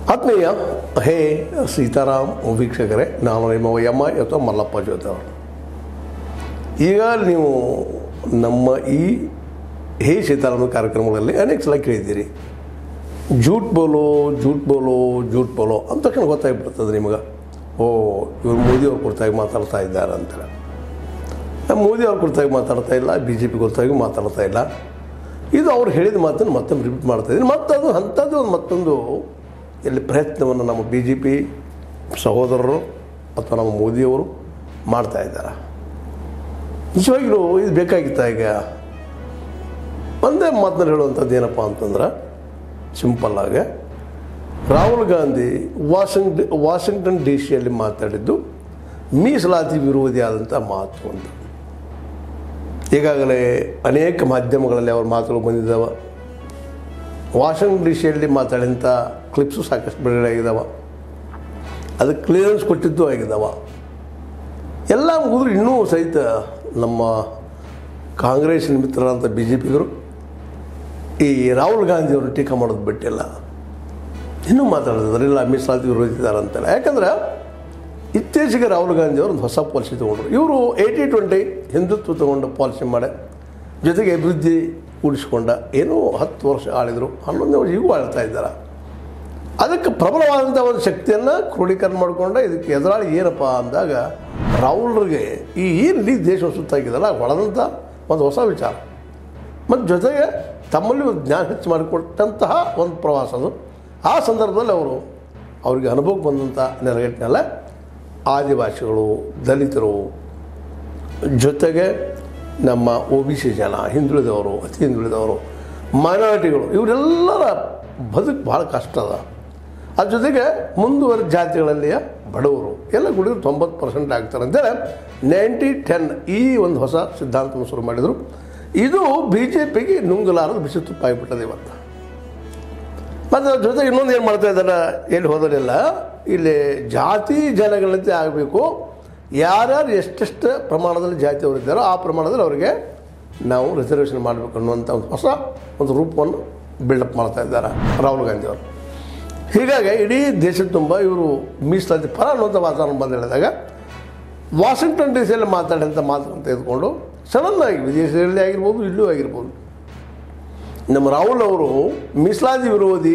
ಆತ್ಮೀಯ ಹೇ ಸೀತಾರಾಮ್ ವೀಕ್ಷಕರೇ, ನಾನು ನಿಮ್ಮ ಎಮ್ಮ ಅಥವಾ ಮಲ್ಲಪ್ಪ ಜೋತಿ ಅವರು. ಈಗ ನೀವು ನಮ್ಮ ಈ ಹೇ ಸೀತಾರಾಮ ಕಾರ್ಯಕ್ರಮಗಳಲ್ಲಿ ಅನೇಕ ಸಲ ಕೇಳಿದ್ದೀರಿ, ಜೂಟ್ ಬೋಲೋ ಜೂಟ್ ಬೋಲೋ ಜೂಟ್ ಬೋಲೋ ಅಂತ ತಕ್ಷಣ ಗೊತ್ತಾಗ್ಬಿಡ್ತದೆ ನಿಮಗೆ. ಇವರು ಮೋದಿಯವ್ರ ಕುರಿತಾಗಿ ಮಾತಾಡ್ತಾ ಇದ್ದಾರೆ ಅಂತಾರೆ. ಮೋದಿಯವ್ರ ಕುರಿತಾಗಿ ಮಾತಾಡ್ತಾ ಇಲ್ಲ, ಬಿ ಜೆ ಪಿ ಕುರಿತಾಗಿ ಮಾತಾಡ್ತಾ ಇಲ್ಲ. ಇದು ಅವ್ರು ಹೇಳಿದ ಮಾತನ್ನು ಮತ್ತೊಮ್ಮೆ ರಿಪೀಟ್ ಮಾಡ್ತಾಯಿದ್ದೀನಿ. ಮತ್ತು ಅದು ಅಂಥದ್ದು ಒಂದು ಮತ್ತೊಂದು ಇಲ್ಲಿ ಪ್ರಯತ್ನವನ್ನು ನಮ್ಮ ಬಿ ಜೆ ಪಿ ಸಹೋದರರು ಅಥವಾ ನಮ್ಮ ಮೋದಿಯವರು ಮಾಡ್ತಾಯಿದ್ದಾರೆ. ನಿಜವಾಗಿಯೂ ಇದು ಬೇಕಾಗಿತ್ತ? ಈಗ ಒಂದೇ ಮಾತನ್ನು ಹೇಳುವಂಥದ್ದು ಏನಪ್ಪ ಅಂತಂದ್ರೆ, ಸಿಂಪಲ್ಲಾಗಿ ರಾಹುಲ್ ಗಾಂಧಿ ವಾಷಿಂಗ್ಟನ್ ಡಿ ಸಿಯಲ್ಲಿ ಮಾತಾಡಿದ್ದು ಮೀಸಲಾತಿ ವಿರೋಧಿ ಆದಂಥ ಮಾತು ಅಂತ. ಈಗಾಗಲೇ ಅನೇಕ ಮಾಧ್ಯಮಗಳಲ್ಲಿ ಅವ್ರ ಮಾತುಗಳು ಬಂದಿದ್ದಾವೆ. ವಾಷಿಂಗ್ಟನ್ ಡಿ ಸಿಯಲ್ಲಿ ಮಾತಾಡಿದಂಥ ಕ್ಲಿಪ್ಸು ಸಾಕಷ್ಟು ಬಿಡುಗಡೆ ಆಗಿದ್ದಾವೆ. ಅದಕ್ಕೆ ಕ್ಲಿಯರೆನ್ಸ್ ಕೊಟ್ಟಿದ್ದು ಆಗಿದ್ದಾವೆ. ಎಲ್ಲ ಮುಗಿದ್ರು ಇನ್ನೂ ಸಹಿತ ನಮ್ಮ ಕಾಂಗ್ರೆಸ್ ಮಿತ್ರರಂಥ ಬಿ ಜೆ ಪಿಗರು ಈ ರಾಹುಲ್ ಗಾಂಧಿಯವರು ಟೀಕೆ ಮಾಡೋದು ಬಿಟ್ಟಿಲ್ಲ. ಇನ್ನೂ ಮಾತಾಡ್ತಿದ್ದಾರೆ, ಇಲ್ಲ ಮೀಸಲಾತಿ ವಿರೋಧಿದ್ದಾರೆ ಅಂತಲ್ಲ. ಯಾಕಂದ್ರೆ ಇತ್ತೀಚೆಗೆ ರಾಹುಲ್ ಗಾಂಧಿಯವರು ಒಂದು ಹೊಸ ಪಾಲಿಸಿ ತೊಗೊಂಡ್ರು. ಇವರು 80-20 ಹಿಂದುತ್ವ ತೊಗೊಂಡು ಪಾಲಿಸಿ ಮಾಡಿ ಜೊತೆಗೆ ಅಭಿವೃದ್ಧಿ ಕೂಡಿಸ್ಕೊಂಡ ಏನೋ 10 ವರ್ಷ ಆಳಿದರು, 11ನೇ ವರ್ಷ ಈಗೂ ಆಳ್ತಾ ಇದ್ದಾರೆ. ಅದಕ್ಕೆ ಪ್ರಬಲವಾದಂಥ ಒಂದು ಶಕ್ತಿಯನ್ನು ಕ್ರೋಢೀಕರಣ ಮಾಡಿಕೊಂಡ ಇದಕ್ಕೆ ಎದುರಾಳಿ ಏನಪ್ಪ ಅಂದಾಗ ರಾಹುಲ್ರಿಗೆ ಏನು ದೇಶ ಸುತ್ತಾಗಿದ್ದಲ್ಲ ಹೊಡೆದಂಥ ಒಂದು ಹೊಸ ವಿಚಾರ ಮತ್ತು ಜೊತೆಗೆ ತಮ್ಮಲ್ಲಿ ಒಂದು ಜ್ಞಾನ ಹೆಚ್ಚು ಮಾಡಿಕೊಟ್ಟಂತಹ ಒಂದು ಪ್ರವಾಸ ಅದು. ಆ ಸಂದರ್ಭದಲ್ಲಿ ಅವರಿಗೆ ಅನುಭವಕ್ಕೆ ಬಂದಂಥ ನೆರಗಟ್ಟಿನೆಲ್ಲ ಆದಿವಾಸಿಗಳು, ದಲಿತರು, ಜೊತೆಗೆ ನಮ್ಮ OBC ಜನ, ಹಿಂದುಳಿದವರು, ಅತಿ ಹಿಂದುಳಿದವರು, ಮೈನಾರಿಟಿಗಳು, ಇವರೆಲ್ಲರ ಬದುಕು ಭಾಳ ಕಷ್ಟ ಅದ. ಅದ್ರ ಜೊತೆಗೆ ಮುಂದುವರೆದ ಜಾತಿಗಳಲ್ಲಿಯ ಬಡವರು ಎಲ್ಲ ಗುಡಿದ್ರು 90% ಆಗ್ತಾರೆ ಅಂತೇಳಿ 90-10 ಈ ಒಂದು ಹೊಸ ಸಿದ್ಧಾಂತವನ್ನು ಶುರು ಮಾಡಿದರು. ಇದು ಬಿ ಜೆ ಪಿಗೆ ನುಂಗಲಾರದು ಬಿಸಿ ತುಪ್ಪ ಆಗಿಬಿಟ್ಟದೆ ಇವತ್ತು. ಮತ್ತು ಅದ್ರ ಜೊತೆಗೆ ಇನ್ನೊಂದು ಏನು ಮಾಡ್ತಾ ಇದ್ದಾರೆ, ಎಲ್ಲಿ ಹೋದರೆಲ್ಲ ಇಲ್ಲಿ ಜಾತಿ ಜನಗಳಂತೆ ಆಗಬೇಕು, ಯಾರ್ಯಾರು ಎಷ್ಟೆಷ್ಟು ಪ್ರಮಾಣದಲ್ಲಿ ಜಾತಿಯವರಿದ್ದಾರೋ ಆ ಪ್ರಮಾಣದಲ್ಲಿ ಅವರಿಗೆ ನಾವು ರಿಸರ್ವೇಷನ್ ಮಾಡಬೇಕು ಅನ್ನುವಂಥ ಒಂದು ಹೊಸ ಒಂದು ರೂಪವನ್ನು ಬಿಲ್ಡಪ್ ಮಾಡ್ತಾ ಇದ್ದಾರೆ ರಾಹುಲ್ ಗಾಂಧಿಯವರು. ಹೀಗಾಗಿ ಇಡೀ ದೇಶದ ತುಂಬ ಇವರು ಮೀಸಲಾತಿ ಪರ ಅನ್ನುವಂಥ ವಾತಾವರಣ ಬಂದು ಹೇಳಿದಾಗ ವಾಷಿಂಗ್ಟನ್ ಡಿ ಸಿಯಲ್ಲಿ ಮಾತಾಡಿದಂಥ ಮಾತನ್ನು ತೆಗೆದುಕೊಂಡು ಸಡನ್ನಾಗಿ ವಿದೇಶದಲ್ಲಿ ಆಗಿರ್ಬೋದು, ಇಲ್ಲೂ ಆಗಿರ್ಬೋದು, ನಮ್ಮ ರಾಹುಲ್ ಅವರು ಮೀಸಲಾತಿ ವಿರೋಧಿ,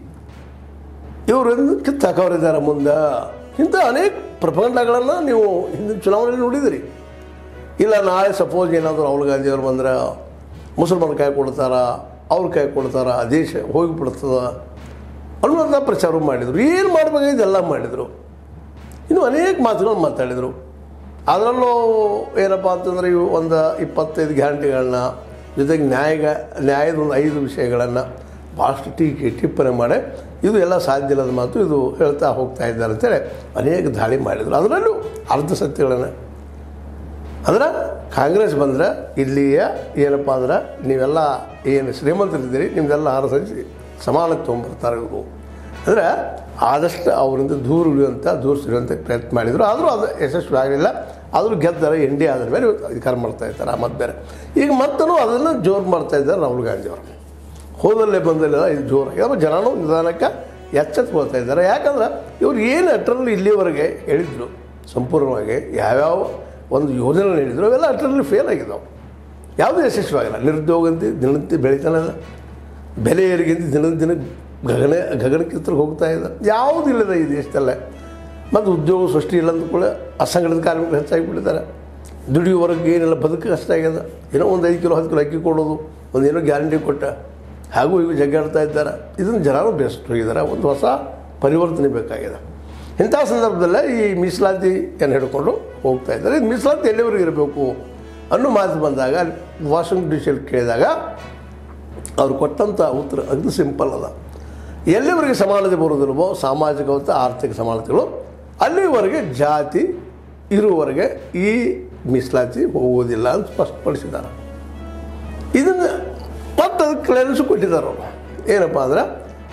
ಇವರು ಕಿತ್ತಾಕವರಿದ್ದಾರೆ ಮುಂದೆ. ಇಂಥ ಅನೇಕ ಪ್ರಪಂಡಗಳನ್ನು ನೀವು ಹಿಂದಿನ ಚುನಾವಣೆಯಲ್ಲಿ ನೋಡಿದಿರಿ. ಇಲ್ಲ ನಾಳೆ ಸಪೋಸ್ ಏನಾದರೂ ರಾಹುಲ್ ಗಾಂಧಿಯವರು ಬಂದರೆ ಮುಸಲ್ಮಾನ ಕೈ ಕೊಡ್ತಾರ, ಅವ್ರ ಕೈ ಕೊಡ್ತಾರ, ದೇಶ ಹೋಗಿಬಿಡ್ತದ ಅನ್ನುವಂಥ ಪ್ರಚಾರ ಮಾಡಿದರು. ಏನು ಮಾಡಬೇಕಾಗಿದ್ದು ಎಲ್ಲ ಮಾಡಿದರು. ಇನ್ನೂ ಅನೇಕ ಮಾತುಗಳನ್ನು ಮಾತಾಡಿದರು. ಅದರಲ್ಲೂ ಏನಪ್ಪ ಅಂತಂದರೆ ಇವು ಒಂದು 25 ಗ್ಯಾರಂಟಿಗಳನ್ನ, ಜೊತೆಗೆ ನ್ಯಾಯದ ಒಂದು 5 ವಿಷಯಗಳನ್ನು ಭಾಳಷ್ಟು ಟಿಪ್ಪಣಿ ಮಾಡಿ ಇದು ಎಲ್ಲ ಸಾಧ್ಯ ಇಲ್ಲದ ಮಾತು, ಇದು ಹೇಳ್ತಾ ಹೋಗ್ತಾ ಇದ್ದಾರೆ ಅಂತೇಳಿ ಅನೇಕ ದಾಳಿ ಮಾಡಿದರು. ಅದರಲ್ಲೂ ಅರ್ಧ ಸತ್ಯಗಳನ್ನು ಅಂದ್ರೆ ಕಾಂಗ್ರೆಸ್ ಬಂದರೆ ಇಲ್ಲಿಯ ಏನಪ್ಪ ಅಂದ್ರೆ ನೀವೆಲ್ಲ ಏನು ಶ್ರೀಮಂತರಿದ್ದೀರಿ ನಿಮ್ಮದೆಲ್ಲ ಹರಸರಿಸಿ ಸಮಾನಕ್ಕೆ ತೊಗೊಂಬರ್ತಾರೆ ಇವರು. ಅಂದರೆ ಆದಷ್ಟು ಅವರಿಂದ ದೂರ ಸಿಗುವಂಥ ಪ್ರಯತ್ನ ಮಾಡಿದರು. ಆದರೂ ಅದು ಯಶಸ್ವಿ ಆಗಲಿಲ್ಲ. ಆದರೂ ಗೆದ್ದರೆ NDA ಆದ್ರ ಮೇಲೆ ಅಧಿಕಾರ ಮಾಡ್ತಾಯಿದ್ದಾರೆ. ಮತ್ತು ಬೇರೆ ಈಗ ಮತ್ತೂ ಅದನ್ನು ಜೋರು ಮಾಡ್ತಾಯಿದ್ದಾರೆ ರಾಹುಲ್ ಗಾಂಧಿಯವರು. ಹೋದಲ್ಲೇ ಬಂದಲ್ಲ ಇದು ಜೋರಾಗಿ ಜನನೂ ನಿಧಾನಕ್ಕೆ ಎಚ್ಚೆತ್ಕೊಳ್ತಾ ಇದ್ದಾರೆ. ಯಾಕಂದ್ರೆ ಇವ್ರು ಏನು ಅಟ್ರಲ್ಲಿ ಇಲ್ಲಿವರೆಗೆ ಹೇಳಿದರು, ಸಂಪೂರ್ಣವಾಗಿ ಯಾವ್ಯಾವ ಒಂದು ಯೋಜನೆ ಹೇಳಿದ್ರು ಅವೆಲ್ಲ ಅಟ್ರಲ್ಲಿ ಫೇಲ್ ಆಗಿದ್ದಾವೆ. ಯಾವುದೂ ಯಶಸ್ವಿ ಆಗಿಲ್ಲ. ನಿರುದ್ಯೋಗಂತ ದಿನಂತೆ ಬೆಳೀತಾನೆ ಇಲ್ಲ, ಬೆಲೆ ಏರಿಗಿಂತ ದಿನ ಗಗನಕ್ಕಿತ್ರ ಹೋಗ್ತಾ ಇದೆ. ಯಾವುದಿಲ್ಲದ ಈ ದೇಶದಲ್ಲೇ. ಮತ್ತು ಉದ್ಯೋಗ ಸೃಷ್ಟಿ ಇಲ್ಲ ಅಂದ್ಕೊಳ್ಳೆ ಅಸಂಘಟಿತ ಕಾರ್ಮಿಕರು ಹೆಚ್ಚಾಗಿಬಿಟ್ಟಿದ್ದಾರೆ. ದುಡಿಯುವವರೆಗೆ ಏನೆಲ್ಲ ಬದುಕು ಕಷ್ಟ ಆಗ್ಯದ. ಏನೋ ಒಂದು 5 ಕಿಲೋ 10 ಕಿಲೋ ಅಕ್ಕಿ ಕೊಡೋದು, ಒಂದು ಏನೋ ಗ್ಯಾರಂಟಿ ಕೊಟ್ಟ ಹಾಗೂ ಈಗ ಜಗ್ಗಾಡ್ತಾ ಇದ್ದಾರೆ. ಇದನ್ನು ಜನರು ಬೇಸ್ಟ್ ಹೋಗಿದ್ದಾರೆ. ಒಂದು ಹೊಸ ಪರಿವರ್ತನೆ ಬೇಕಾಗಿದೆ. ಇಂಥ ಸಂದರ್ಭದಲ್ಲೇ ಈ ಮೀಸಲಾತಿಯನ್ನು ಹಿಡ್ಕೊಂಡು ಹೋಗ್ತಾ ಇದ್ದಾರೆ. ಇದು ಮೀಸಲಾತಿ ಎಲ್ಲಿವರೆಗೆ ಇರಬೇಕು ಅನ್ನೋ ಮಾತು ಬಂದಾಗ ವಾಷಿಂಗ್ಟನ್ ಡಿ ಸಿಯಲ್ಲಿ ಕೇಳಿದಾಗ ಅವ್ರು ಕೊಟ್ಟಂಥ ಉತ್ತರ ಅದು ಸಿಂಪಲ್ ಅದ. ಎಲ್ಲಿವರೆಗೆ ಸಮಾನತೆ ಬರೋದಿಲ್ವೋ, ಸಾಮಾಜಿಕ ಮತ್ತು ಆರ್ಥಿಕ ಸಮಾನತೆಗಳು, ಅಲ್ಲಿವರೆಗೆ ಜಾತಿ ಇರುವವರೆಗೆ ಈ ಮೀಸಲಾತಿ ಹೋಗೋದಿಲ್ಲ ಅಂತ ಸ್ಪಷ್ಟಪಡಿಸಿದ್ದಾರೆ. ಇದನ್ನು ಮತ್ತು ಅದಕ್ಕೆ ಕ್ಲಿಯರೆನ್ಸು ಕೊಟ್ಟಿದ್ದಾರೆ ಅವರು. ಏನಪ್ಪ ಅಂದ್ರೆ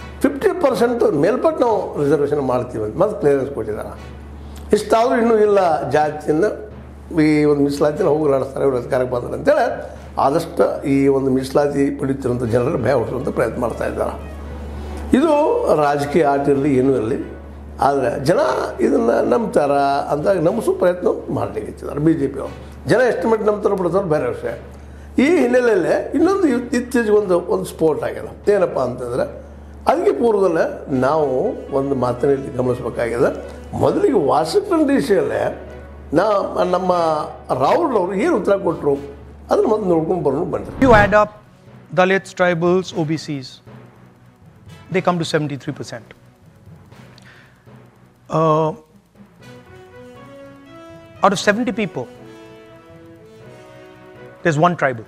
50% ಮೇಲ್ಪಟ್ಟು ನಾವು ರಿಸರ್ವೇಷನ್ ಮಾಡ್ತೀವಿ ಅಂತ ಮತ್ತು ಕ್ಲಿಯರೆನ್ಸ್ ಕೊಟ್ಟಿದ್ದಾರೆ. ಇಷ್ಟಾದರೂ ಇನ್ನೂ ಇಲ್ಲ, ಜಾತಿಯನ್ನು ಈ ಒಂದು ಮೀಸಲಾತಿನ ಹೋಗಲಾಡಿಸ್ತಾರೆ ಇವರು ಅಧಿಕಾರಕ್ಕೆ ಬಂದರೆ ಅಂತೇಳಿ ಆದಷ್ಟು ಈ ಒಂದು ಮೀಸಲಾತಿ ಪಡೆಯುತ್ತಿರುವಂಥ ಜನರಲ್ಲಿ ಭಯ ಹುಟ್ಟಿಸುವಂಥ ಪ್ರಯತ್ನ ಮಾಡ್ತಾ ಇದ್ದಾರೆ. ಇದು ರಾಜಕೀಯ ಆಟ ಇರಲಿ ಏನೂ ಇರಲಿ, ಆದರೆ ಜನ ಇದನ್ನು ನಂಬ್ತಾರ ಅಂದಾಗ ನಂಬಿಸೋ ಪ್ರಯತ್ನ ಮಾಡಲಿಕ್ಕೆ ಬಿ ಜೆ ಪಿಯವರು. ಜನ ಎಷ್ಟು ಮಟ್ಟಿಗೆ ನಂಬ್ತಾರೋ ಬಿಡ್ತಾರೋ ಬೇರೆ ವಿಷಯ. ಈ ಹಿನ್ನೆಲೆಯಲ್ಲೇ ಇನ್ನೊಂದು ಇತ್ತೀಚೆಗೆ ಒಂದು ಸ್ಫೋಟ ಆಗ್ಯದ. ಏನಪ್ಪ ಅಂತಂದರೆ ಅದಕ್ಕೆ ಪೂರ್ವದಲ್ಲೇ ನಾವು ಒಂದು ಮಾತಿನಲ್ಲಿ ಗಮನಿಸಬೇಕಾಗ್ಯದ. ಮೊದಲಿಗೆ ವಾಷಿಂಗ್ಟನ್ ಡಿ.ಸಿ.ಯಲ್ಲೇ ನಮ್ಮ ರಾಹುಲ್ ಅವರು ಏನು ಉತ್ತರ ಕೊಟ್ಟರು ಅದನ್ನು ಮೊದಲು ನೋಡ್ಕೊಂಡು ಬನ್ನಿ. You add up Dalits, tribals, OBCs, they come to 73%. Out of 70 people, there's one tribal.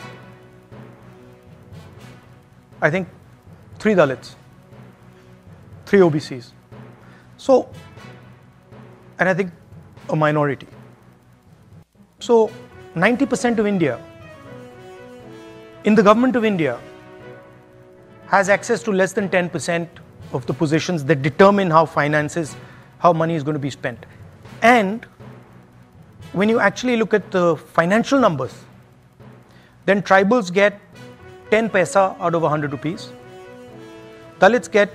I think 3 Dalits, 3 OBCs. So, and I think a minority. So, 90% of India, in the government of India, has access to less than 10% of the positions that determine how money is going to be spent. And when you actually look at the financial numbers, then tribals get 10 paisa out of 100 rupees. Dalits get,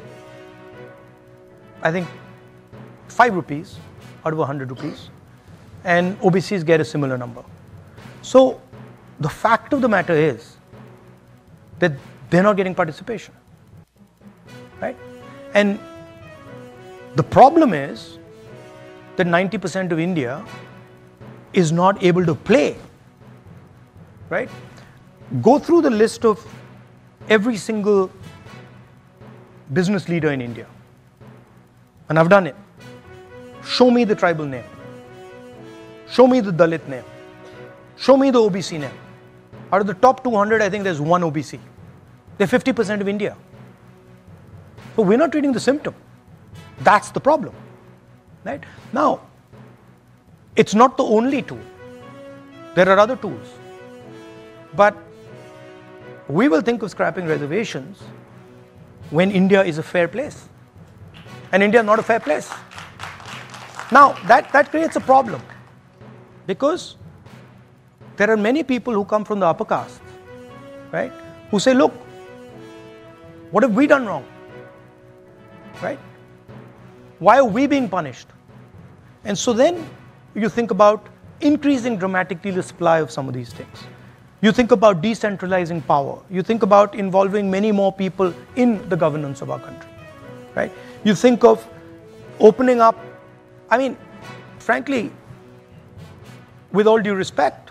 I think, 5 rupees out of 100 rupees. And OBCs get a similar number. So the fact of the matter is that they're not getting participation, right? And the problem is that 90% of India is not able to play, right? Go through the list of every single business leader in India, and I've done it. Show me the tribal name, show me the Dalit name, show me the OBC name. Out of the top 200, I think there's one OBC. They're 50% of India. So we're not treating the symptom. That's the problem, right? Now, it's not the only tool. There are other tools. But we will think of scrapping reservations when India is a fair place. And India is not a fair place. Now, that creates a problem, because there are many people who come from the upper caste, right, who say, look, what have we done wrong, right? Why are we being punished? And so then you think about increasing dramatically the supply of some of these things. You think about decentralizing power. You think about involving many more people in the governance of our country, right? You think of opening up, I mean, frankly, with all due respect,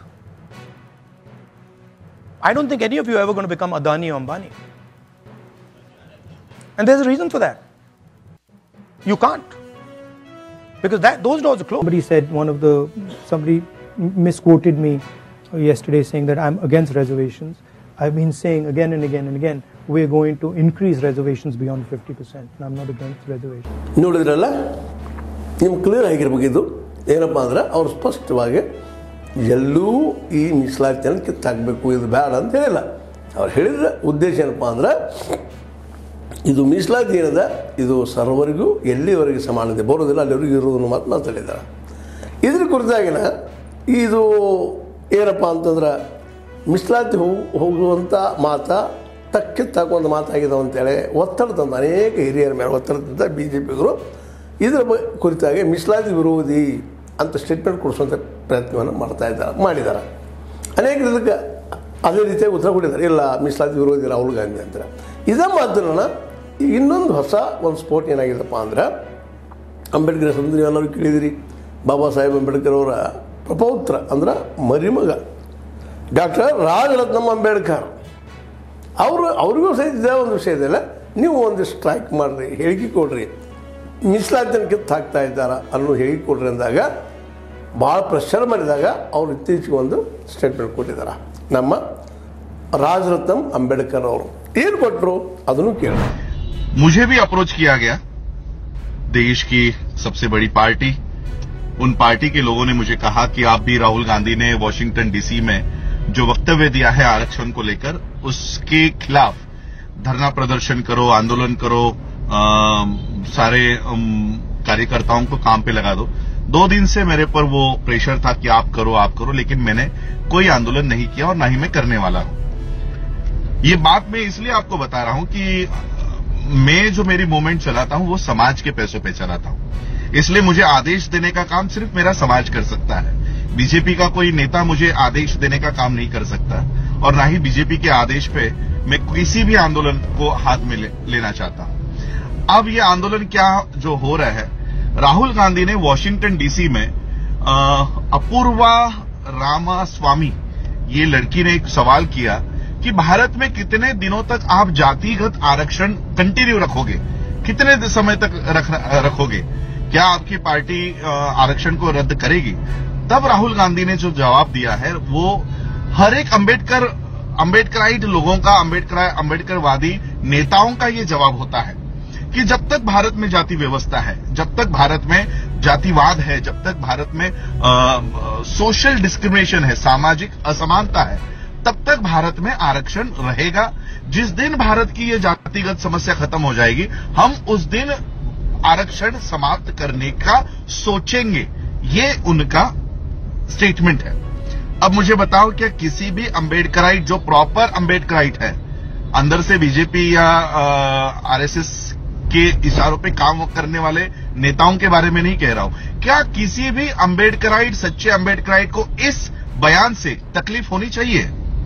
I don't think any of you are ever going to become Adani or Ambani. And there's a reason for that. You can't. Because those doors are closed. Somebody said, somebody misquoted me yesterday saying that I'm against reservations. I've been saying again and again and again, we're going to increase reservations beyond 50%. And I'm not against reservations. ನೋಡಿದ್ರಲ್ಲ, ನಿಮ್ಗೆ clear ಆಗಿರ್ಬೇಕಿದ್ದು ಏನಪ್ಪ ಅಂದ್ರೆ ಅವ್ರು ಸ್ಪಷ್ಟವಾಗಿ ಎಲ್ಲೂ ಈ ಮೀಸಲಾತಿಯನ್ನು ಕಿತ್ತಾಕಬೇಕು, ಇದು ಬೇಡ ಅಂತ ಹೇಳಿಲ್ಲ. ಅವ್ರು ಹೇಳಿದ ಉದ್ದೇಶ ಏನಪ್ಪ ಅಂದ್ರೆ, ಇದು ಮೀಸಲಾತಿ ಏನಿದೆ ಇದು ಸರ್ವರಿಗೂ ಎಲ್ಲಿವರೆಗೆ ಸಮಾನತೆ ಬರೋದಿಲ್ಲ ಅಲ್ಲಿವರೆಗೂ ಇರೋದನ್ನು ಮಾತು ಮಾತಾಡಿದ್ದಾರೆ. ಇದ್ರ ಕುರಿತಾಗಿನ ಇದು ಏನಪ್ಪ ಅಂತಂದ್ರೆ ಮೀಸಲಾತಿ ಹೋಗುವಂಥ ಕಿತ್ತಾಕುವಂಥ ಮಾತಾಗಿದ್ದಾವೆ ಅಂತೇಳಿ ಒತ್ತಡ ತಂದು ಅನೇಕ ಹಿರಿಯರ ಮೇಲೆ ಒತ್ತಡ ತಂದ ಬಿ ಜೆ ಪಿಗರು ಇದರ ಕುರಿತಾಗಿ ಮೀಸಲಾತಿ ವಿರೋಧಿ ಅಂತ ಸ್ಟೇಟ್ಮೆಂಟ್ ಕೊಡಿಸುವಂಥ ಪ್ರಯತ್ನವನ್ನು ಮಾಡಿದ್ದಾರೆ. ಅನೇಕ ಇದಕ್ಕೆ ಅದೇ ರೀತಿಯಾಗಿ ಉತ್ತರ ಕೊಟ್ಟಿದ್ದಾರೆ, ಇಲ್ಲ ಮೀಸಲಾತಿ ವಿರೋಧಿ ರಾಹುಲ್ ಗಾಂಧಿ ಅಂತ. ಇದೇ ಮಾತನ್ನ ಇನ್ನೊಂದು ಹೊಸ ಒಂದು ಸ್ಫೋಟ ಏನಾಗಿದೆಪ್ಪ ಅಂದ್ರೆ, ಅಂಬೇಡ್ಕರ್ ಸಂಬಂಧ ಎಲ್ಲರೂ ಕೇಳಿದಿರಿ. ಬಾಬಾ ಸಾಹೇಬ್ ಅಂಬೇಡ್ಕರ್ ಅವರ ಪ್ರಪೌತ್ರ ಅಂದ್ರೆ ಮರಿಮಗ ಡಾಕ್ಟರ್ ರಾಜರತ್ನಂ ಅಂಬೇಡ್ಕರ್ ಅವ್ರಿಗೂ ಸಹಿತ ಒಂದು ವಿಷಯದಲ್ಲ, ನೀವು ಒಂದು ಸ್ಟ್ರೈಕ್ ಮಾಡಿರಿ, ಹೇಳಿಕೆ ಕೊಡ್ರಿ, ಮೀಸಲಾತಿಯನ್ನು ಕಿತ್ತು ಹಾಕ್ತಾ ಇದ್ದಾರ ಅನ್ನೋ ಹೇಳಿಕೆ ಕೊಡ್ರಿ ಅಂದಾಗ ಭಾಳ ಪ್ರೆಷರ್ ಮಾಡಿದಾಗ ಅವ್ರು ಇತ್ತೀಚೆಗೆ ಒಂದು ಸ್ಟೇಟ್ಮೆಂಟ್ ಕೊಟ್ಟಿದ್ದಾರೆ. ನಮ್ಮ ರಾಜರತ್ನಂ ಅಂಬೇಡ್ಕರ್ ಅವರು ಏನು ಕೊಟ್ಟರು ಅದನ್ನು ಕೇಳಿ. मुझे भी अप्रोच किया गया, देश की सबसे बड़ी पार्टी, उन पार्टी के लोगों ने मुझे कहा कि आप भी राहुल गांधी ने वॉशिंगटन डीसी में जो वक्तव्य दिया है आरक्षण को लेकर, उसके खिलाफ धरना प्रदर्शन करो, आंदोलन करो, सारे कार्यकर्ताओं को काम पे लगा दो. 2 दिन से मेरे पर वो प्रेशर था कि आप करो, लेकिन मैंने कोई आंदोलन नहीं किया और ना ही मैं करने वाला हूं. ये बात मैं इसलिए आपको बता रहा हूं कि मैं जो मेरी मूवमेंट चलाता हूं वो समाज के पैसों पे चलाता हूं, इसलिए मुझे आदेश देने का काम सिर्फ मेरा समाज कर सकता है। बीजेपी का कोई नेता मुझे आदेश देने का काम नहीं कर सकता और ना ही बीजेपी के आदेश पे मैं किसी भी आंदोलन को हाथ में लेना चाहता हूं। अब ये आंदोलन क्या जो हो रहा है, राहुल गांधी ने वॉशिंगटन डीसी में अपूर्वा रामास्वामी ये लड़की ने एक सवाल किया कि भारत में कितने दिनों तक आप जातिगत आरक्षण कंटिन्यू रखोगे, कितने समय तक रखोगे, क्या आपकी पार्टी आरक्षण को रद्द करेगी? तब राहुल गांधी ने जो जवाब दिया है वो हर एक अम्बेडकराइट लोगों का, अम्बेडकरवादी नेताओं का ये जवाब होता है कि जब तक भारत में जाति व्यवस्था है, जब तक भारत में जातिवाद है, जब तक भारत में सोशल डिस्क्रिमिनेशन है, सामाजिक असमानता है, तब तक भारत में आरक्षण रहेगा। जिस दिन भारत की ये जातिगत समस्या खत्म हो जाएगी, हम उस दिन आरक्षण समाप्त करने का सोचेंगे। ये उनका स्टेटमेंट है। अब मुझे बताओ, क्या किसी भी अम्बेडकराइट जो प्रॉपर अम्बेडकराइट है, अंदर से बीजेपी या आरएसएस के इशारों पे काम करने वाले नेताओं के बारे में नहीं कह रहा हूं, क्या किसी भी अम्बेडकराइट, सच्चे अम्बेडकराइट को इस बयान से तकलीफ होनी चाहिए?